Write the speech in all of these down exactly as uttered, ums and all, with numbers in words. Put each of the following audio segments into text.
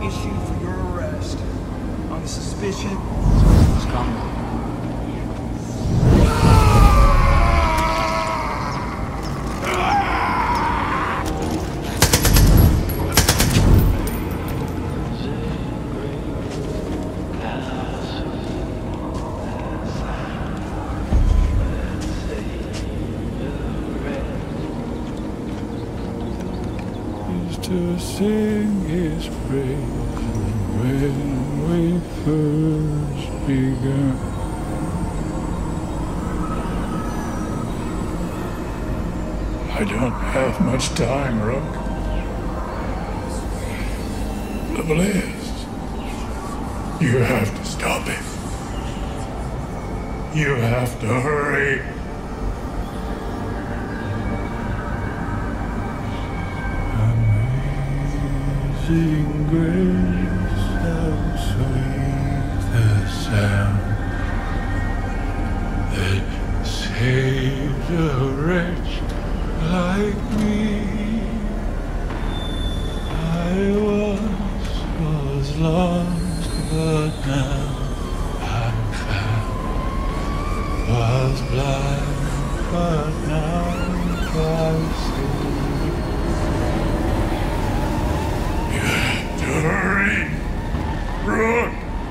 issued for your arrest on the suspicion of coming. To sing his praise when we first began. I don't have much time, Rook. The bliss. You have to stop it. You have to hurry. Amazing grace, how sweet the sound that saved a wretch like me. I once was lost, but now I'm found. Was blind, but now I see. Hurry! Run!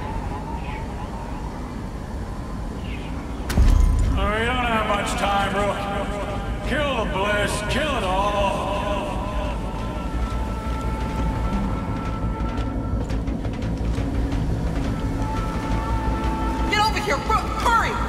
Oh, we don't have much time, Rook. Kill the bliss, kill it all. Get over here, Rook! Hurry!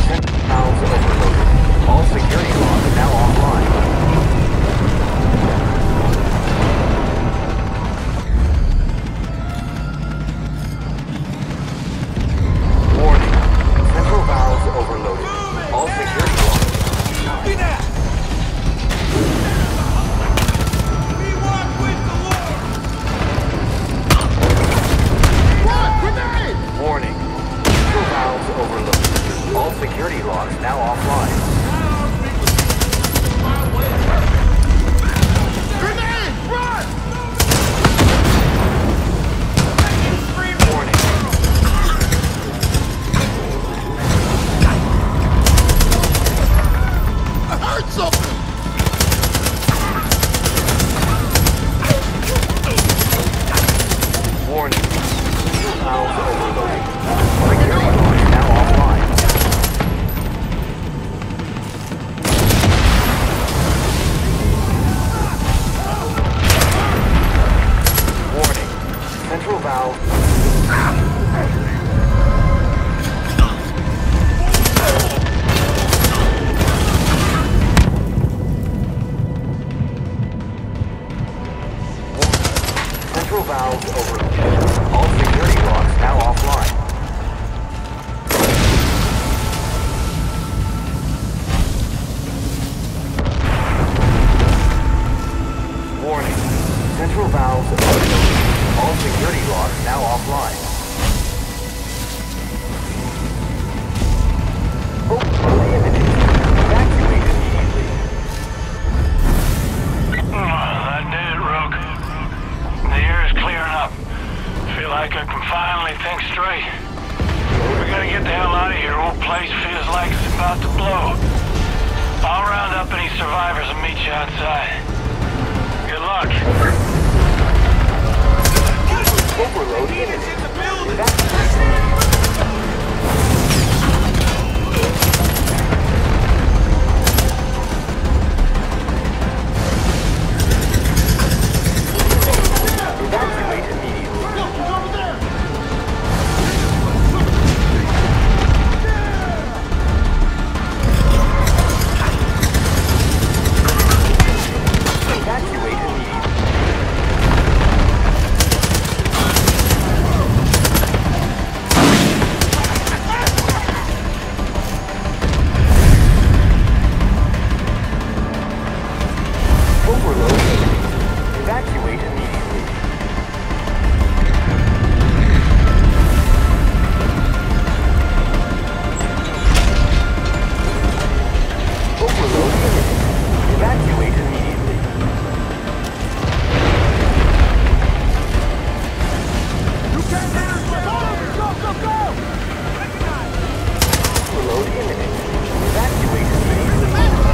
Valves overloaded. All security locks now offline. Warning. Central valves overloaded. All security locks. Copy that! We walk with the Lord! What? Grenade! Warning. Central valves overloaded. All security locks now offline. Grenade! Run! Warning. I heard something! Warning. Central valves overloaded. Security locks now offline. Warning. Central valve. Central valves overloaded. All security locks now offline. Warning. Central valves overloaded. All security locks now offline. Overload imminent. Evacuate immediately. That did it, Rook. The air is clearing up. Feel like I can finally think straight. We gotta get the hell out of here. Old place feels like it's about to blow. I'll round up any survivors and meet you outside. Good luck. Overload imminent. Evacuate immediately. Evacuate immediately. Overload imminent. Evacuate immediately. Overload imminent. Evacuate immediately. You can't get us! Go! Go! Go! Go! Overload imminent. Evacuate immediately.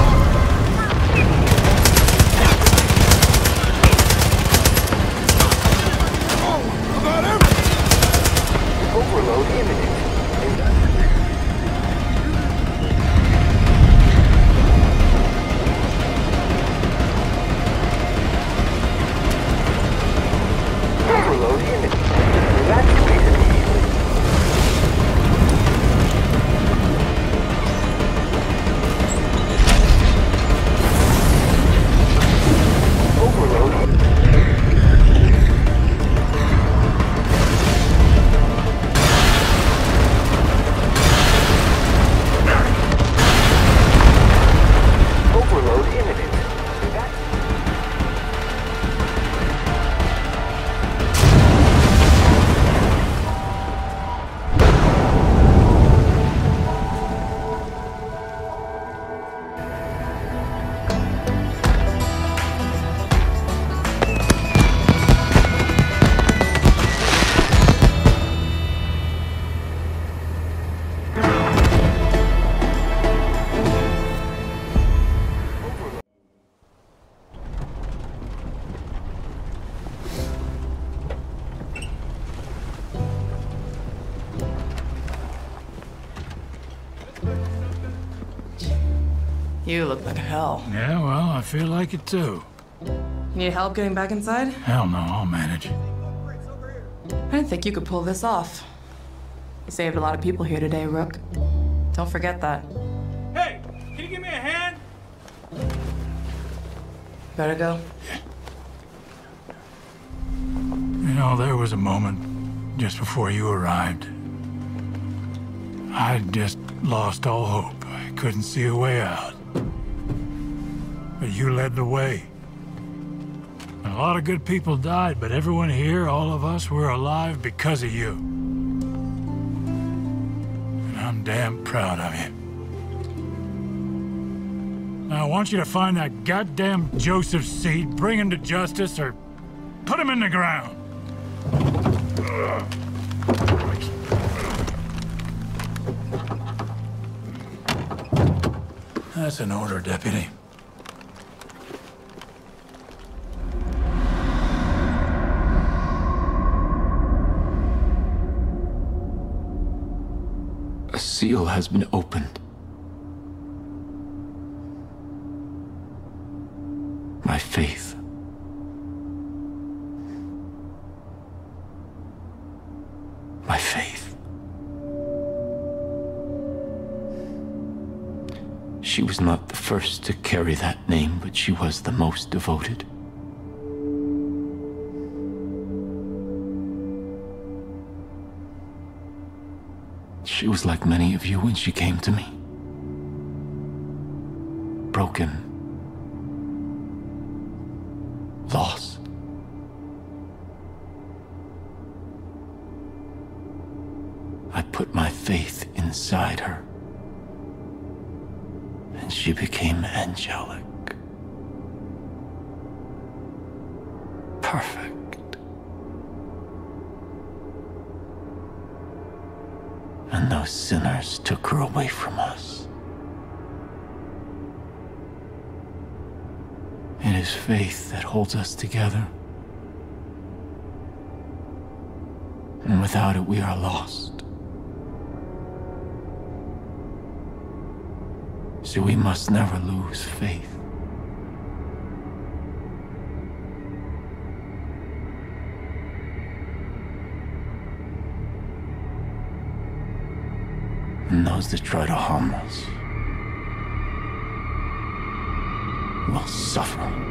Oh, about everything! Overload imminent. Overload imminent. Evacuate immediately. Overload Overload imminent. Evacuate. You look like hell. Yeah, well, I feel like it too. Need help getting back inside? Hell no, I'll manage. I didn't think you could pull this off. You saved a lot of people here today, Rook. Don't forget that. Hey, can you give me a hand? Better go. You know, there was a moment just before you arrived. I just lost all hope. I couldn't see a way out. But you led the way. A lot of good people died, but everyone here, all of us, we're alive because of you. And I'm damn proud of you. Now, I want you to find that goddamn Joseph Seed, bring him to justice, or put him in the ground. That's an order, Deputy. A seal has been opened. My faith. My faith. She was not the first to carry that name, but she was the most devoted. She was like many of you when she came to me. Broken. Lost. I put my faith inside her. And she became angelic. Perfect. And those sinners took her away from us. It is faith that holds us together. And without it, we are lost. So we must never lose faith. And those that try to harm us will suffer.